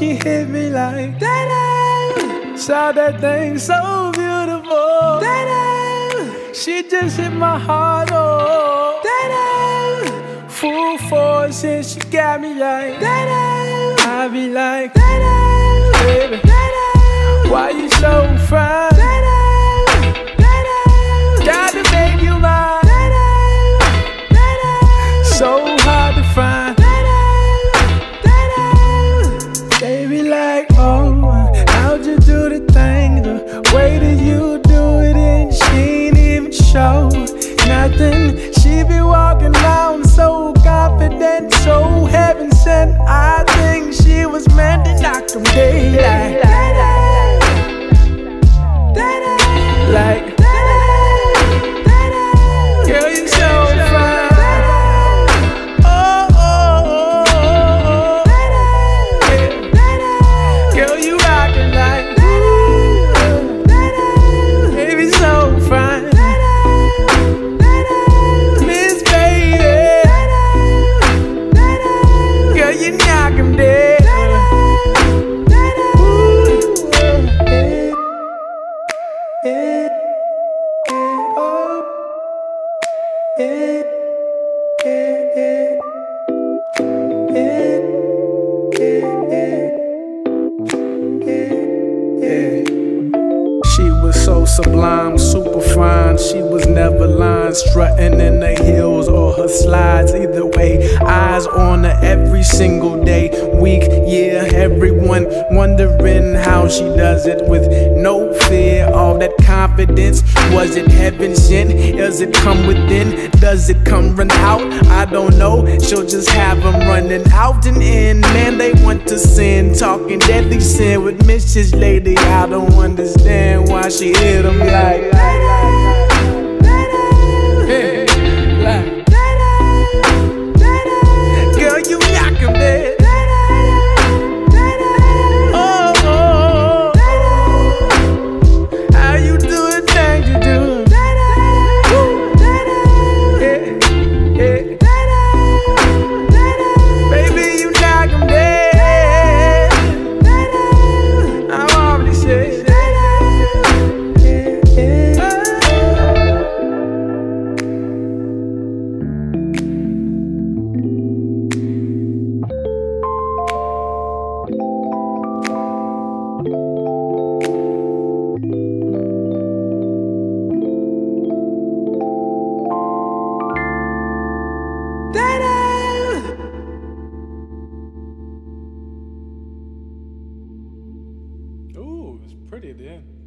she hit me like that. Saw that thing so beautiful. That she just hit my heart, oh. That full force and she got me like that. I be like that, baby. Why you so fine? Gotta make you mine. So hard to find. They be like, oh, how'd you do the thing? The way that you do it, and she ain't even show nothing. She be walking around so confident, so heaven sent. I think she was meant to knock them daylight. Like, girl, you so fine. Oh, oh, oh, oh, oh. Yeah. Girl, you rockin' like, baby, so fine. Miss Baby, girl, you knock 'em dead. She was so sublime, super fine. She was never lying, strutting in the heels or her slides. Either way, eyes on her every single day, week, year. Everyone wondering how she does it with no fear. All that confidence, was it heaven sent? Does it come within? Does it come run out? I don't know. She'll just have them running out and in. Man, they want to sin, talking deadly sin with Mrs. Lady. I don't understand why she hit them like hey, like. Girl, you knock 'em dead. Oh, oh, oh. How you do it, thing you do. Yeah, yeah. Baby, you knock 'em dead. I'm already said. Ooh, it's pretty at the end.